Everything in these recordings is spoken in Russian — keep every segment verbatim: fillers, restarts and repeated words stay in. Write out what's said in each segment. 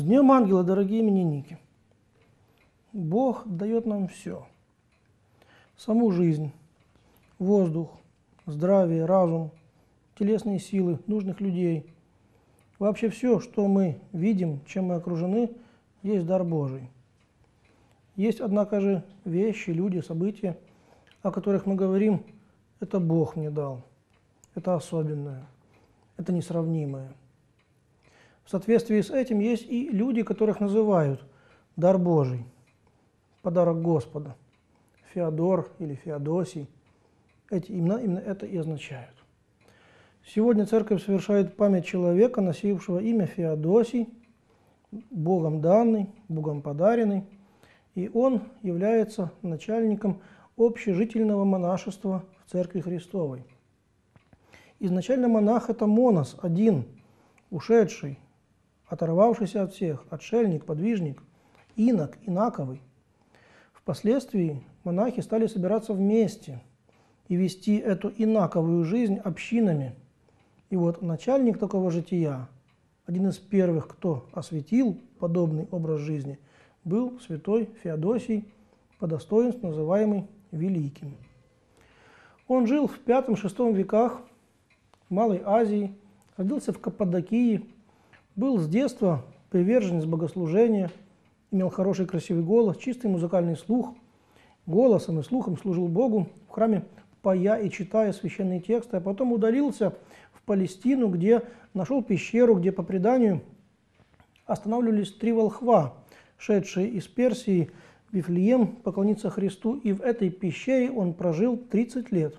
Днем Ангела, дорогие именинники! Бог дает нам все. Саму жизнь, воздух, здравие, разум, телесные силы нужных людей. Вообще все, что мы видим, чем мы окружены, есть дар Божий. Есть, однако же, вещи, люди, события, о которых мы говорим, это Бог мне дал, это особенное, это несравнимое. В соответствии с этим есть и люди, которых называют дар Божий, подарок Господа, Феодор или Феодосий. Эти имена именно это и означают. Сегодня Церковь совершает память человека, носившего имя Феодосий, Богом данный, Богом подаренный, и он является начальником общежительного монашества в Церкви Христовой. Изначально монах – это монос, один, ушедший, оторвавшийся от всех, отшельник, подвижник, инок, инаковый. Впоследствии монахи стали собираться вместе и вести эту инаковую жизнь общинами. И вот начальник такого жития, один из первых, кто осветил подобный образ жизни, был святой Феодосий, по достоинству называемый Великим. Он жил в пятом-шестом веках в Малой Азии, родился в Каппадокии, был с детства приверженец богослужения, имел хороший красивый голос, чистый музыкальный слух, голосом и слухом служил Богу в храме, поя и читая священные тексты, а потом удалился в Палестину, где нашел пещеру, где по преданию останавливались три волхва, шедшие из Персии в Вифлеем поклониться Христу, и в этой пещере он прожил тридцать лет.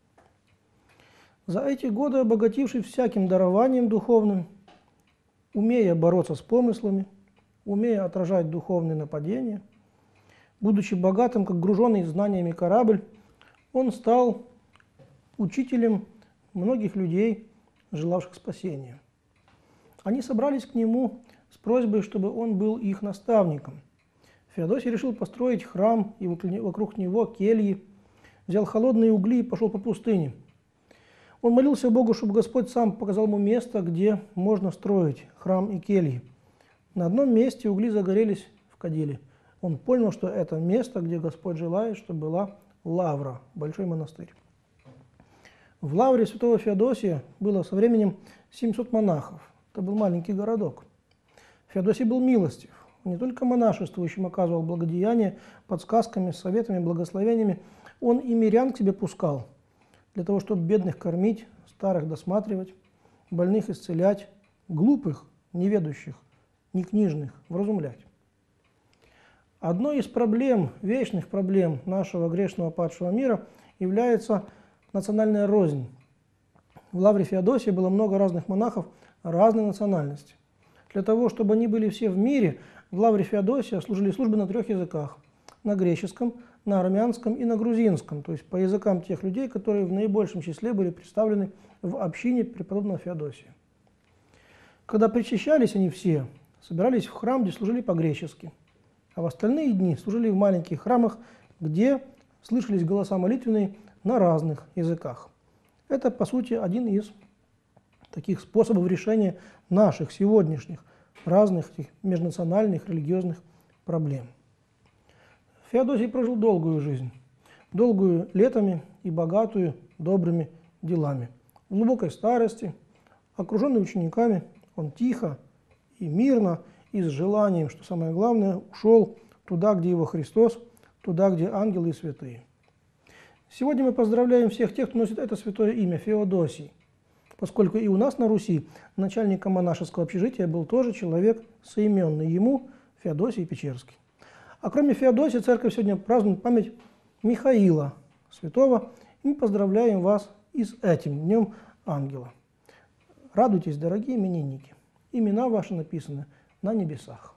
За эти годы, обогатившись всяким дарованием духовным, умея бороться с помыслами, умея отражать духовные нападения, будучи богатым, как груженный знаниями корабль, он стал учителем многих людей, желавших спасения. Они собрались к нему с просьбой, чтобы он был их наставником. Феодосий решил построить храм и вокруг него кельи, взял холодные угли и пошел по пустыне. Он молился Богу, чтобы Господь сам показал ему место, где можно строить храм и кельи. На одном месте угли загорелись в кадиле. Он понял, что это место, где Господь желает, чтобы была Лавра, большой монастырь. В Лавре святого Феодосия было со временем семьсот монахов. Это был маленький городок. Феодосий был милостив. Он не только монашествующим оказывал благодеяние подсказками, советами, благословениями. Он и мирян к себе пускал, для того, чтобы бедных кормить, старых досматривать, больных исцелять, глупых, неведущих, некнижных вразумлять. Одной из проблем, вечных проблем нашего грешного падшего мира является национальная рознь. В Лавре Феодосия было много разных монахов разной национальности. Для того, чтобы они были все в мире, в Лавре Феодосия служили службы на трех языках – на греческом, на армянском и на грузинском, то есть по языкам тех людей, которые в наибольшем числе были представлены в общине преподобного Феодосия. Когда причащались они все, собирались в храм, где служили по-гречески, а в остальные дни служили в маленьких храмах, где слышались голоса молитвенные на разных языках. Это, по сути, один из таких способов решения наших сегодняшних разных межнациональных религиозных проблем. Феодосий прожил долгую жизнь, долгую летами и богатую добрыми делами. В глубокой старости, окруженный учениками, он тихо и мирно и с желанием, что самое главное, ушел туда, где его Христос, туда, где ангелы и святые. Сегодня мы поздравляем всех тех, кто носит это святое имя Феодосий, поскольку и у нас на Руси начальником монашеского общежития был тоже человек соименный ему Феодосий Печерский. А кроме Феодосия, Церковь сегодня празднует память Михаила Святого, и мы поздравляем вас и с этим Днем Ангела. Радуйтесь, дорогие именинники, имена ваши написаны на небесах.